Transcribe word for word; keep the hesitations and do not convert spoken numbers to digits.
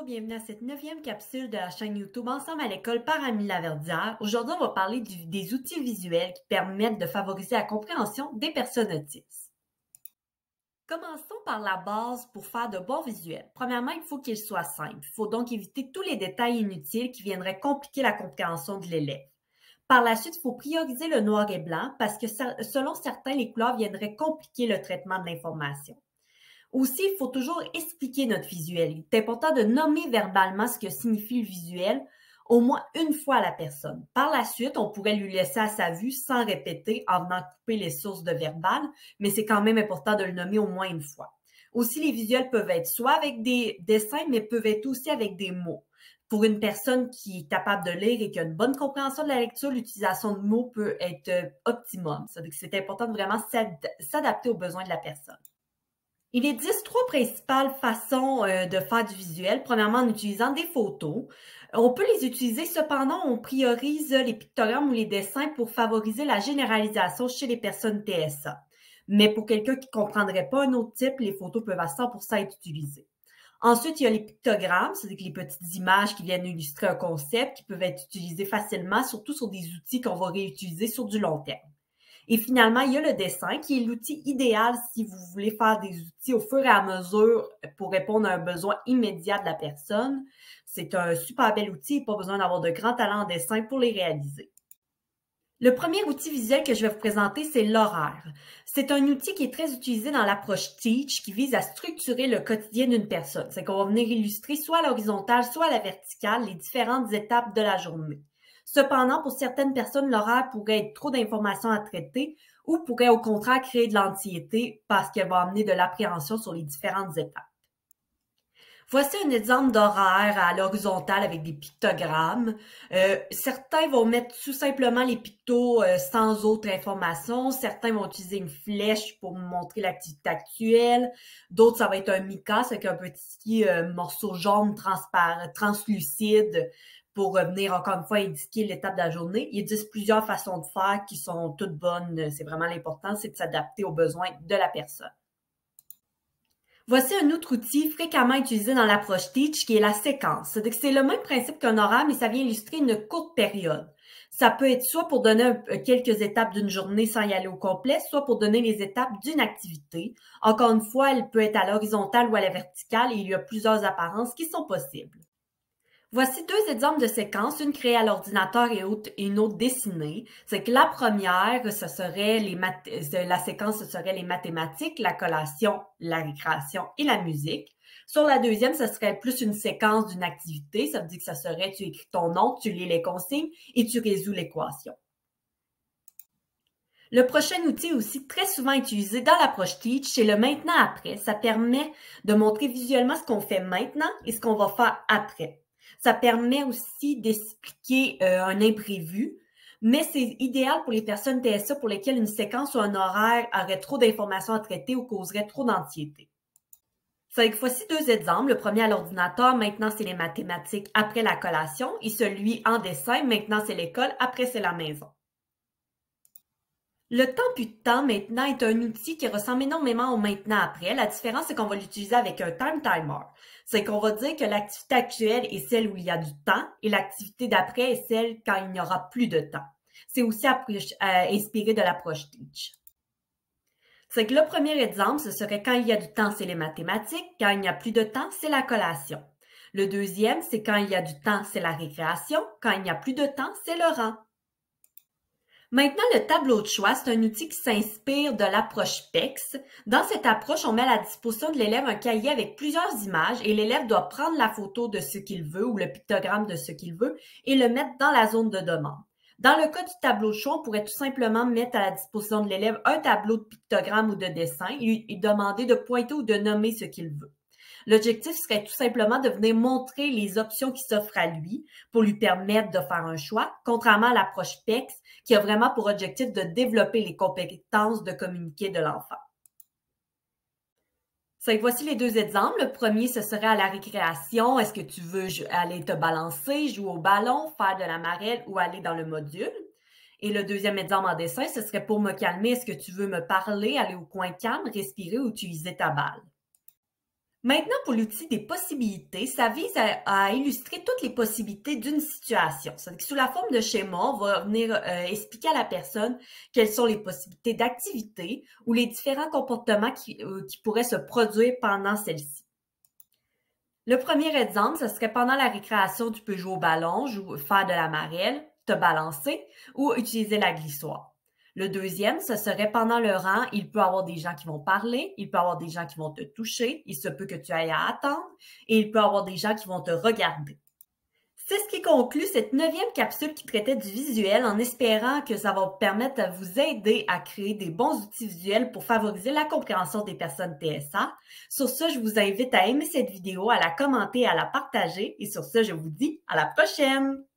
bienvenue à cette neuvième capsule de la chaîne YouTube Ensemble à l'école par Amélie Laverdière. Aujourd'hui, on va parler du- des outils visuels qui permettent de favoriser la compréhension des personnes autistes. Commençons par la base pour faire de bons visuels. Premièrement, il faut qu'ils soient simples. Il faut donc éviter tous les détails inutiles qui viendraient compliquer la compréhension de l'élève. Par la suite, il faut prioriser le noir et blanc parce que selon certains, les couleurs viendraient compliquer le traitement de l'information. Aussi, il faut toujours expliquer notre visuel. Il est important de nommer verbalement ce que signifie le visuel au moins une fois à la personne. Par la suite, on pourrait lui laisser à sa vue sans répéter en venant couper les sources de verbal, mais c'est quand même important de le nommer au moins une fois. Aussi, les visuels peuvent être soit avec des dessins, mais peuvent être aussi avec des mots. Pour une personne qui est capable de lire et qui a une bonne compréhension de la lecture, l'utilisation de mots peut être optimum. C'est-à-dire que c'est important de vraiment s'adapter aux besoins de la personne. Il existe trois principales façons euh, de faire du visuel. Premièrement, en utilisant des photos. On peut les utiliser, cependant, on priorise les pictogrammes ou les dessins pour favoriser la généralisation chez les personnes T S A. Mais pour quelqu'un qui ne comprendrait pas un autre type, les photos peuvent à cent pour cent être utilisées. Ensuite, il y a les pictogrammes, c'est-à-dire les petites images qui viennent illustrer un concept, qui peuvent être utilisées facilement, surtout sur des outils qu'on va réutiliser sur du long terme. Et finalement, il y a le dessin qui est l'outil idéal si vous voulez faire des outils au fur et à mesure pour répondre à un besoin immédiat de la personne. C'est un super bel outil, pas besoin d'avoir de grands talents en dessin pour les réaliser. Le premier outil visuel que je vais vous présenter, c'est l'horaire. C'est un outil qui est très utilisé dans l'approche Teach qui vise à structurer le quotidien d'une personne. C'est qu'on va venir illustrer soit à l'horizontale, soit à la verticale les différentes étapes de la journée. Cependant, pour certaines personnes, l'horaire pourrait être trop d'informations à traiter ou pourrait au contraire créer de l'anxiété parce qu'elle va amener de l'appréhension sur les différentes étapes. Voici un exemple d'horaire à l'horizontale avec des pictogrammes. Euh, certains vont mettre tout simplement les pictos euh, sans autre information. Certains vont utiliser une flèche pour montrer l'activité actuelle. D'autres, ça va être un mica, c'est un petit euh, morceau jaune transparent, translucide pour venir encore une fois indiquer l'étape de la journée. Il existe plusieurs façons de faire qui sont toutes bonnes. C'est vraiment l'important, c'est de s'adapter aux besoins de la personne. Voici un autre outil fréquemment utilisé dans l'approche Teach qui est la séquence. C'est le même principe qu'un horaire, mais ça vient illustrer une courte période. Ça peut être soit pour donner quelques étapes d'une journée sans y aller au complet, soit pour donner les étapes d'une activité. Encore une fois, elle peut être à l'horizontale ou à la verticale et il y a plusieurs apparences qui sont possibles. Voici deux exemples de séquences, une créée à l'ordinateur et une autre dessinée. C'est que la première, ce serait les math... la séquence, ce serait les mathématiques, la collation, la récréation et la musique. Sur la deuxième, ce serait plus une séquence d'une activité. Ça veut dire que ça serait, tu écris ton nom, tu lis les consignes et tu résous l'équation. Le prochain outil aussi très souvent utilisé dans l'approche Teach, c'est le maintenant-après. Ça permet de montrer visuellement ce qu'on fait maintenant et ce qu'on va faire après. Ça permet aussi d'expliquer euh, un imprévu, mais c'est idéal pour les personnes T S A pour lesquelles une séquence ou un horaire aurait trop d'informations à traiter ou causerait trop d'anxiété. Fait que voici deux exemples. Le premier à l'ordinateur, maintenant c'est les mathématiques, après la collation, et celui en dessin, maintenant c'est l'école, après c'est la maison. Le temps puis de temps, maintenant, est un outil qui ressemble énormément au maintenant après. La différence, c'est qu'on va l'utiliser avec un time timer. C'est qu'on va dire que l'activité actuelle est celle où il y a du temps et l'activité d'après est celle quand il n'y aura plus de temps. C'est aussi approche, euh, inspiré de l'approche Teach. C'est que le premier exemple, ce serait quand il y a du temps, c'est les mathématiques. Quand il n'y a plus de temps, c'est la collation. Le deuxième, c'est quand il y a du temps, c'est la récréation. Quand il n'y a plus de temps, c'est le rang. Maintenant, le tableau de choix, c'est un outil qui s'inspire de l'approche P E X. Dans cette approche, on met à la disposition de l'élève un cahier avec plusieurs images et l'élève doit prendre la photo de ce qu'il veut ou le pictogramme de ce qu'il veut et le mettre dans la zone de demande. Dans le cas du tableau de choix, on pourrait tout simplement mettre à la disposition de l'élève un tableau de pictogrammes ou de dessins et lui demander de pointer ou de nommer ce qu'il veut. L'objectif serait tout simplement de venir montrer les options qui s'offrent à lui pour lui permettre de faire un choix, contrairement à l'approche P E X qui a vraiment pour objectif de développer les compétences de communiquer de l'enfant. Voici les deux exemples. Le premier, ce serait à la récréation. Est-ce que tu veux aller te balancer, jouer au ballon, faire de la marelle ou aller dans le module? Et le deuxième exemple en dessin, ce serait pour me calmer. Est-ce que tu veux me parler, aller au coin calme, respirer ou utiliser ta balle? Maintenant, pour l'outil des possibilités, ça vise à, à illustrer toutes les possibilités d'une situation. C'est-à-dire que sous la forme de schéma, on va venir euh, expliquer à la personne quelles sont les possibilités d'activité ou les différents comportements qui, euh, qui pourraient se produire pendant celle-ci. Le premier exemple, ce serait pendant la récréation, tu peux jouer au ballon, jouer, faire de la marelle, te balancer ou utiliser la glissoire. Le deuxième, ce serait pendant le rang, il peut y avoir des gens qui vont parler, il peut y avoir des gens qui vont te toucher, il se peut que tu ailles à attendre et il peut y avoir des gens qui vont te regarder. C'est ce qui conclut cette neuvième capsule qui traitait du visuel en espérant que ça va vous permettre de vous aider à créer des bons outils visuels pour favoriser la compréhension des personnes T S A. Sur ce, je vous invite à aimer cette vidéo, à la commenter, à la partager et sur ce, je vous dis à la prochaine!